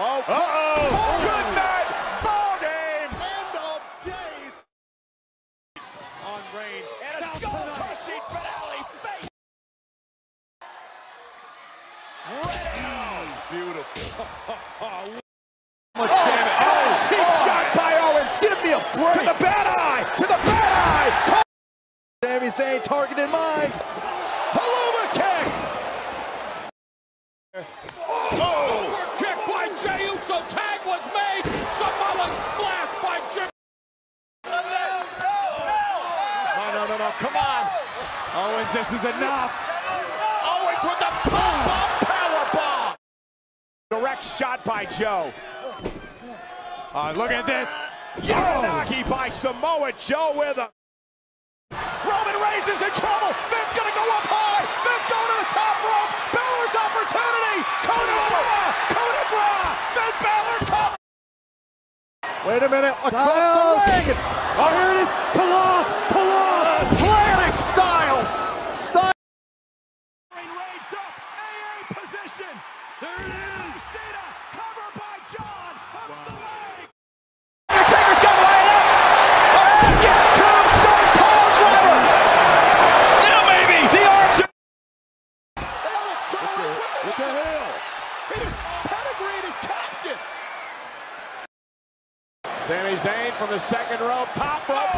Oh, good night. Ball game. End of days. On Reigns and a skull-crushing finale face. Beautiful. Much damage. Oh, cheap shot by Owens. Give me a break. To the bad eye. To the bad eye. Sami Zayn target in mind. Haluma kick. Super kick by Jey Uso. Tag was made. Samoan splash by Jim. No. Come on. Owens, this is enough. Owens with the pop-up powerbomb. Direct shot by Joe. Look at this. Uranagi by Samoa Joe with a... Roman Reigns is in trouble. Finn's going to go up high. Finn's going to the top rope. Balor's opportunity. Coup de grace. Finn Balor comes. Wait a minute. Across the ring. Oh, here it is. Kaloss. Planning Styles. Reigns up. AA position. There it is. Cena covered by John. Hooks the leg. Undertaker's got to lay it up. A second tombstone pile driver. Now maybe. The arms are... Triple H what the hell? It is pedigreed as captain. Sami Zayn from the second row, top rope.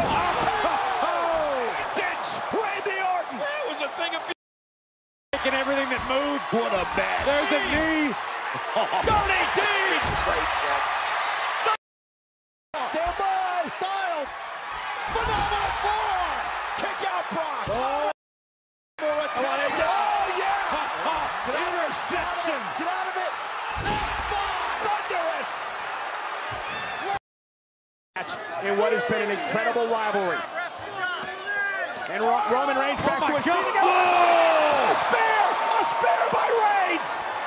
Ditch, Randy Orton. That was a thing of taking everything that moves. What a match. There's a knee. Dirty deeds. Straight shots. Stand by, Styles. Phenomenal forearm. Kick out Brock. Interception. Get out of it. F5. Thunderous. In what has been an incredible rivalry. And Roman Reigns back to his feet again. A spear by Reigns.